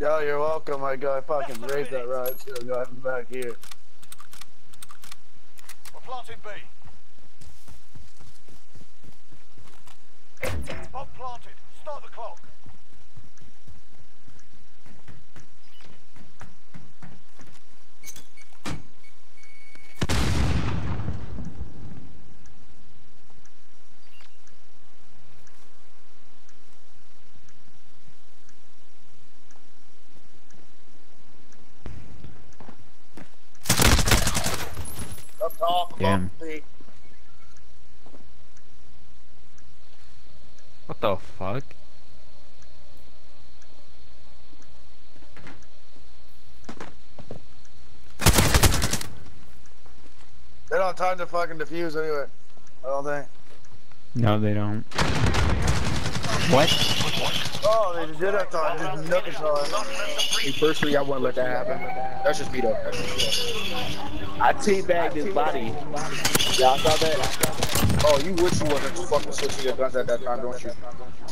Yo, you're welcome, my guy. Fucking raised that right. So I'm back here. We're planting B. Bomb planted. Start the clock. Up top, Damn. above me. What the fuck? They don't have time to fucking defuse anyway. I don't think. No, they don't. What? Oh, they did have time. Just nothing time. Me personally, I wouldn't let that happen. That's just me though. I teabagged his body. Y'all saw that? Oh, you wish you wasn't fucking switching your guns at that time, don't you?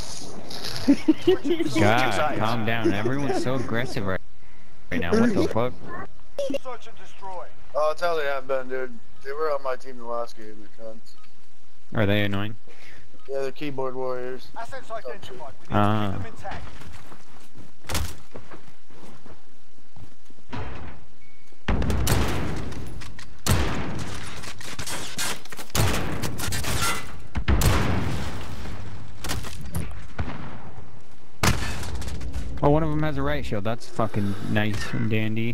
God, calm down. Everyone's so aggressive right now. What the fuck? Search and destroy. Oh, I'll tell you that, Ben, dude. They were on my team the last game, the cunts. Are they annoying? Yeah, they're keyboard warriors. Assets identified. We need to keep them intact. Oh, one of them has a riot shield. That's fucking nice and dandy.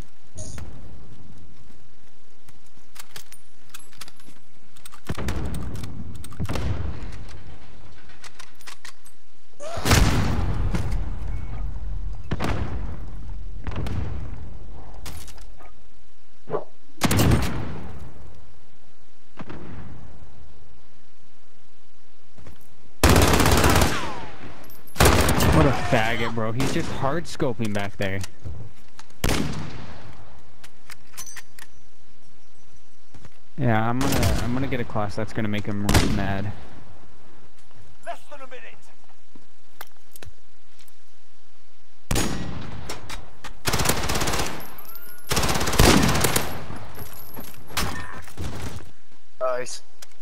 What a faggot, bro. He's just hard scoping back there. Yeah, I'm gonna get a class that's gonna make him really mad. Less than a minute. Nice.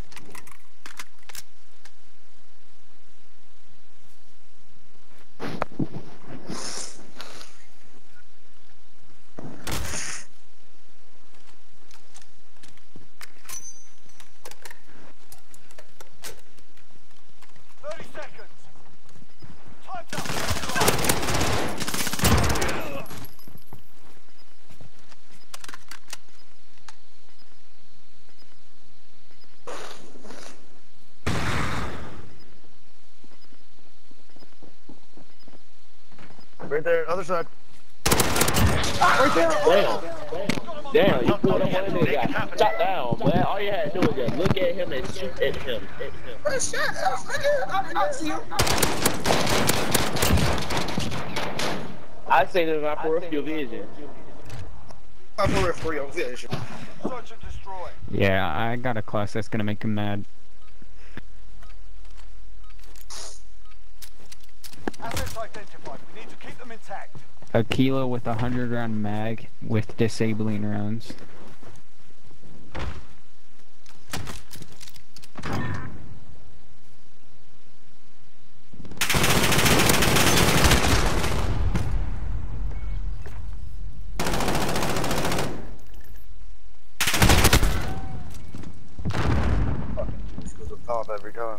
Right there, other side. Right there. Damn, you pulled up on that nigga. Shot down, man. All you had to do was just look at him and shoot at him. I say that in my peripheral vision. My peripheral vision. Search and destroy. Yeah, I got a class that's gonna make him mad. Assets identified. We need to keep them intact. A kilo with 100 round mag with disabling rounds. This goes up top every time.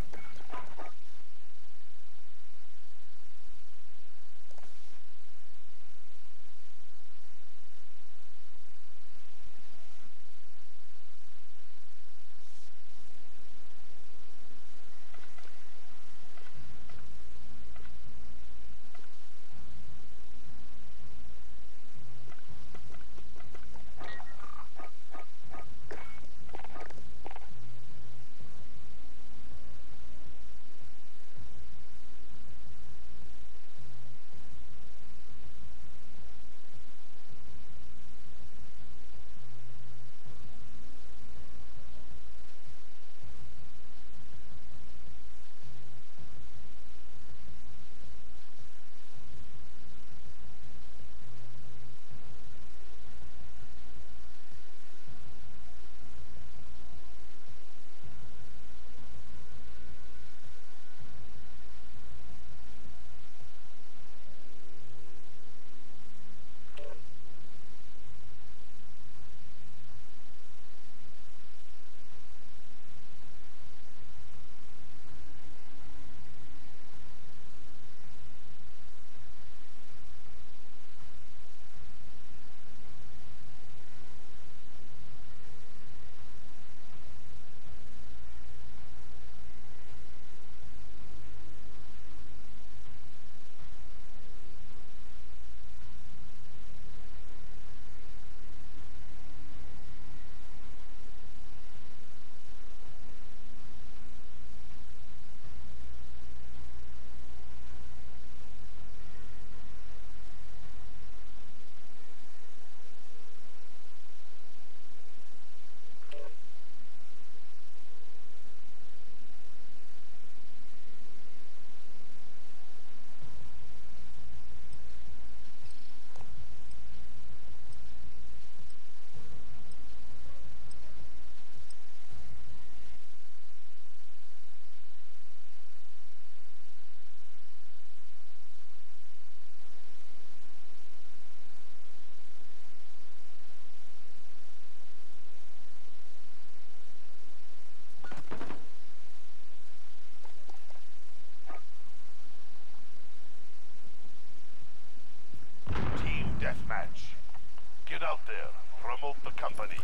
hatch. Get out there. Promote the company.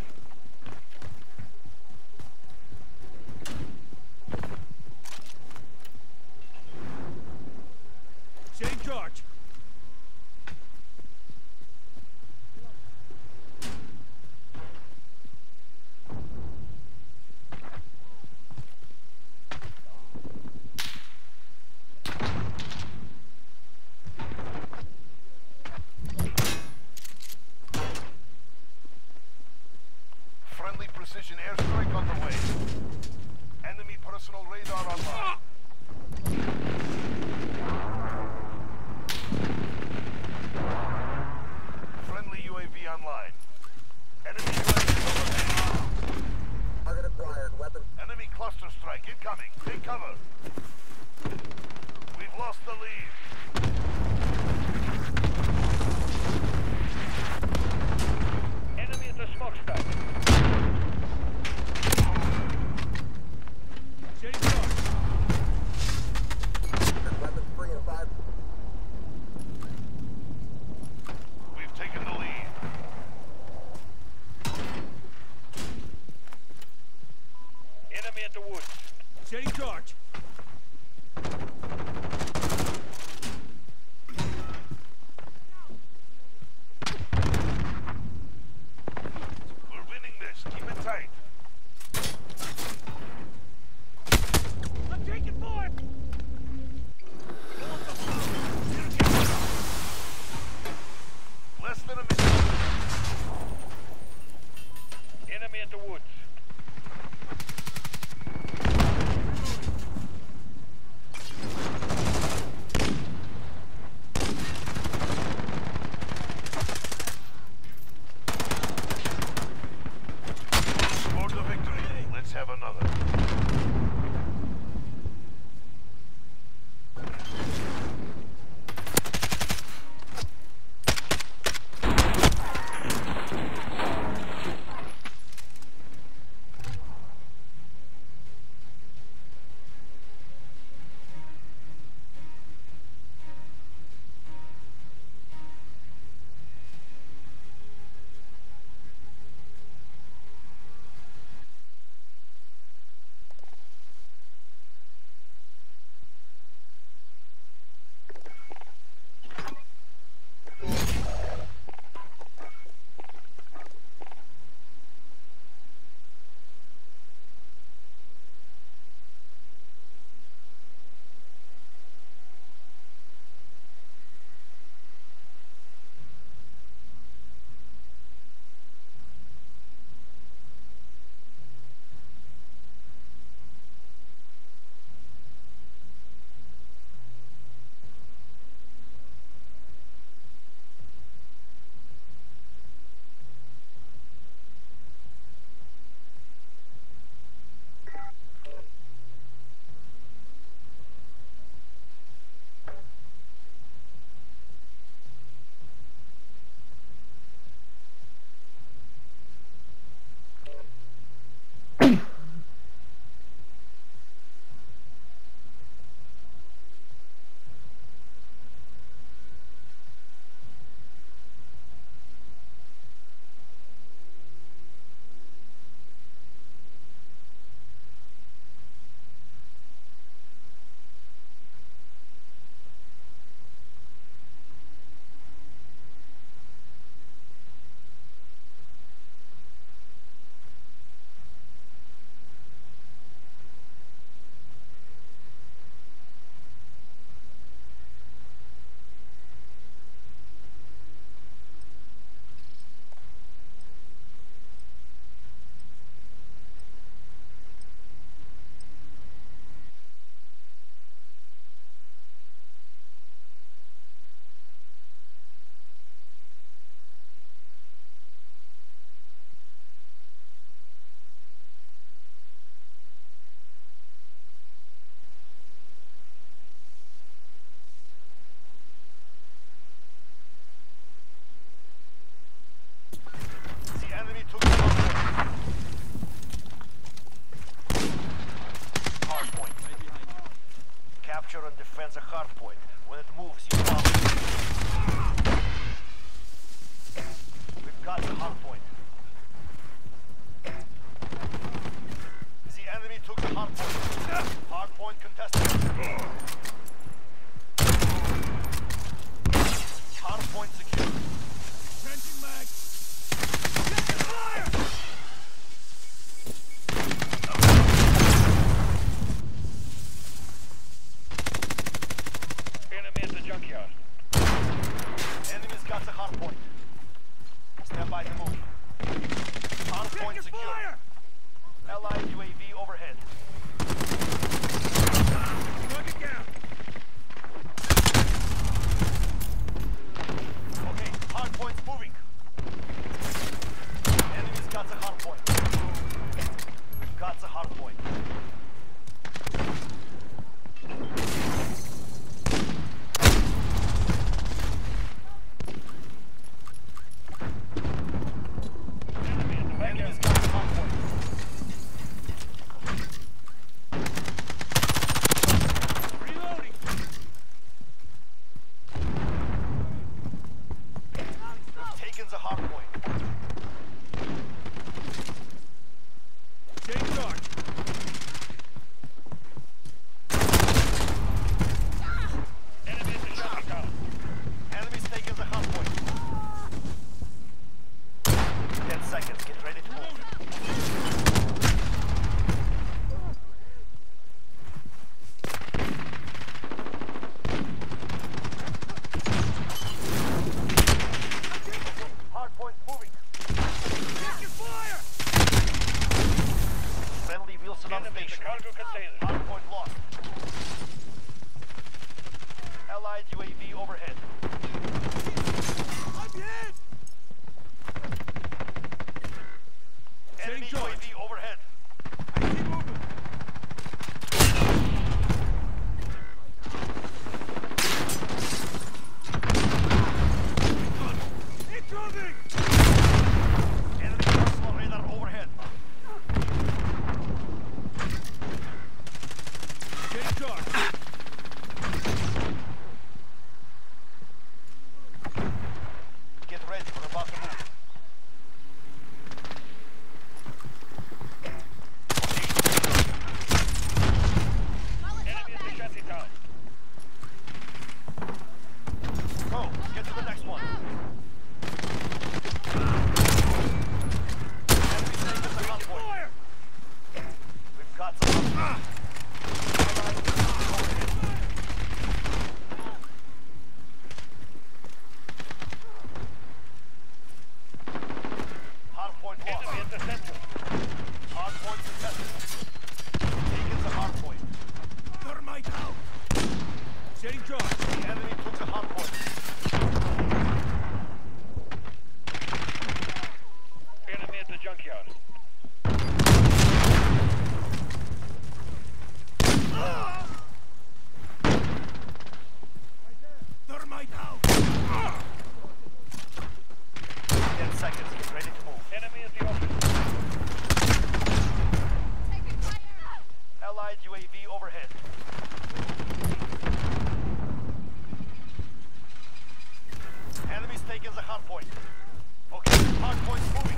Same charge. Friendly precision airstrike on the way. Enemy personal radar online. Friendly UAV online. Enemy UAV overhead. Target acquired. Weapon. Enemy cluster strike incoming. Take cover. We've lost the lead. Enemy at the smokestack. Same charge. Weapon 3 and 5. We've taken the lead. Enemy at the woods. Same charge. We're winning this. Keep it tight. I'm taking fire. Less than a minute. Enemy at the woods. Scored the victory. Let's have another. Capture and defend the hard point. When it moves, you follow. got the hard point. The enemy took the hard point. Hard point contested. Hard point secure. Changing mag. Taking fire! Enemy at the junkyard. Enemy's got the hard point. Stand by to move. Hard point Taking secure. fire! Allied UAV overhead. Target down. Okay, hard point's moving. Enemy's got the hard point. Got the hard point. Enemy's got the hard point. Reloading. Taken the hard point. Take charge. Enemy at the shopping town. Enemy's taken the hard point. 10 seconds, get ready to move. Hard point moving. Taking fire! Friendly Wilson on station. Hard point lost. Allied UAV overhead. I'm hit! Enemy Taking charge. UAV overhead. I keep moving. Incoming! Enemy personal radar overhead. Take charge. Get ready, we're about to move. Enemy at the shanty town. Go, get to the next one. Enemy taking the hard point. Fire! We've got some. Hard point lost. Enemy at the center. Hard point contested. Taking the hard point. Thermite out! Setting charge. The enemy took the hard point. Enemy at the junkyard. Thermite out! 10 seconds, get ready to move. Enemy at the office. Allied UAV overhead. Enemy's taking the hard point. Okay, hard point's moving.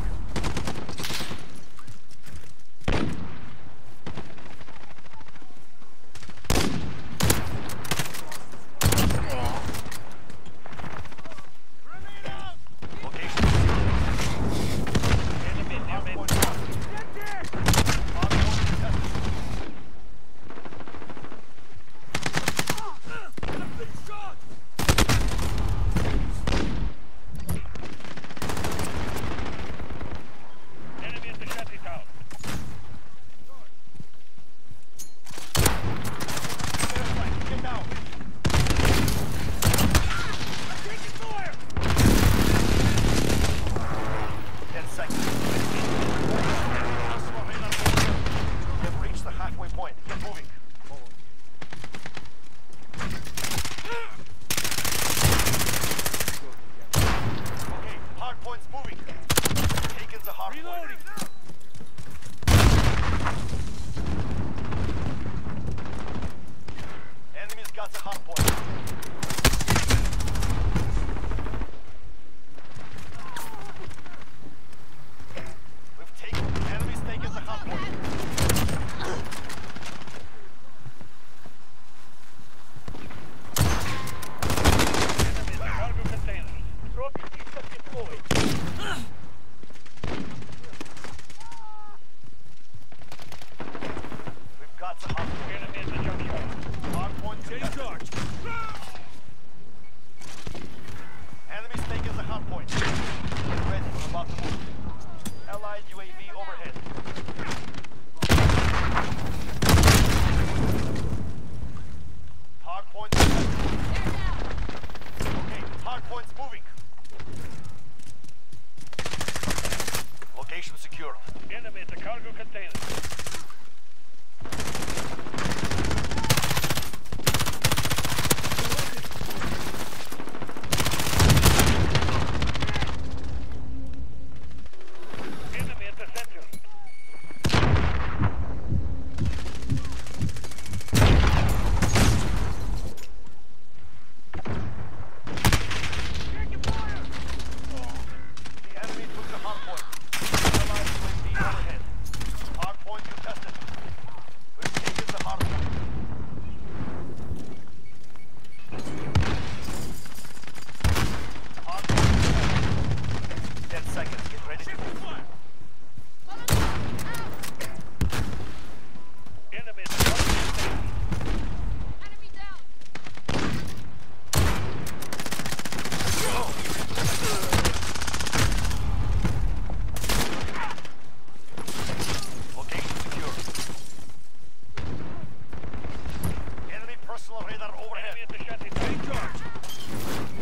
Location. Enemy hard point lost. Hard point contested. I've been shot! points moving. Location secured. Enemy at the cargo container. Enemy at the center. Taking fire! The enemy took the hard point. Allied UAV overhead. Hard point contested. We've taken the hard point. Hard point contested. 10 seconds. Get ready to move. Enemy at the cargo container. Enemy down. Location secure. Enemy personal radar overhead. Enemy at the shanty. Taking charge.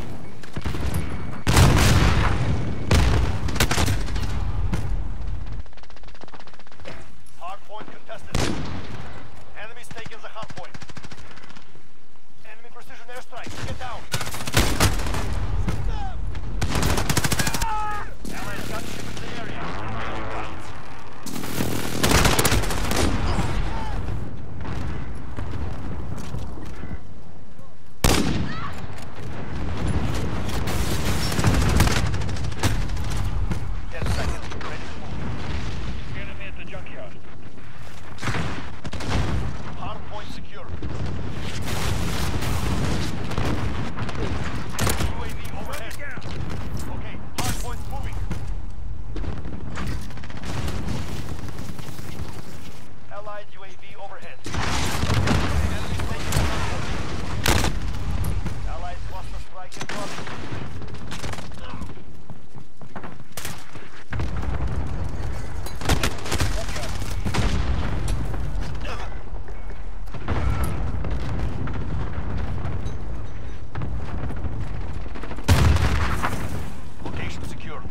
Hard point contested. Enemy's taking the hard point. Enemy precision airstrike. Get down. Allied gunship in the area. Ten seconds. Get ready to move. Enemy at the junkyard. Hard point secure. UAV overhead. Okay, hard point moving. Allied UAV overhead. Enemy taking the hard point. Allied cluster strike in front. Location secured.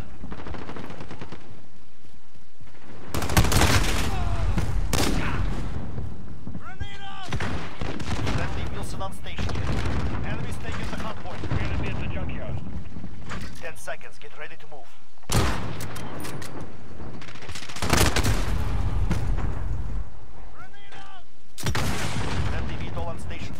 Friendly Wilson on station. Enemy's taking the hard point. Enemy at the junkyard. 10 seconds. Get ready to move. Friendly VTOL on station.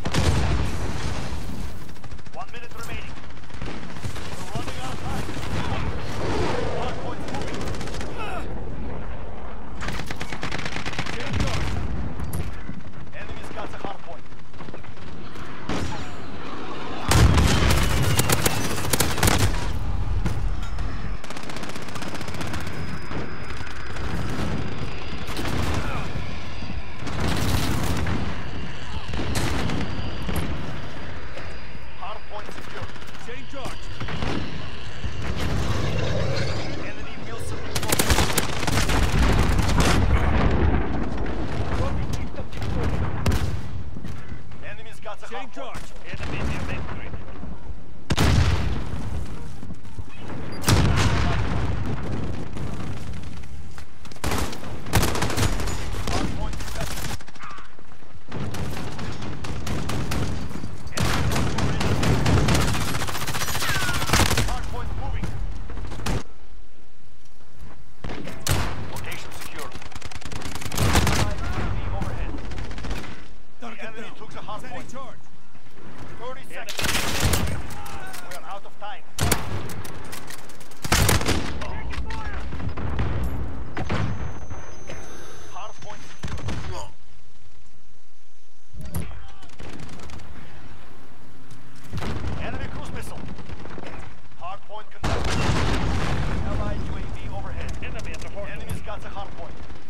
1 minute remaining. We're running out of time. Hard point moving. Taking charge. Enemy's got the hard point. Hard point secured. Taking charge. Enemy Wilson deployed. Enemy's got the hard Taking point. charge. Enemy near Main Street. Hard point contested. Hard point moving. Location secured. UAV overhead. The Target enemy down. took the hard Taking point. charge. 30 seconds. We are out of time. Hard point secured. Enemy cruise missile. Hard point contested. Allied UAV overhead. Enemy at the fortress. Enemy's got the hard point.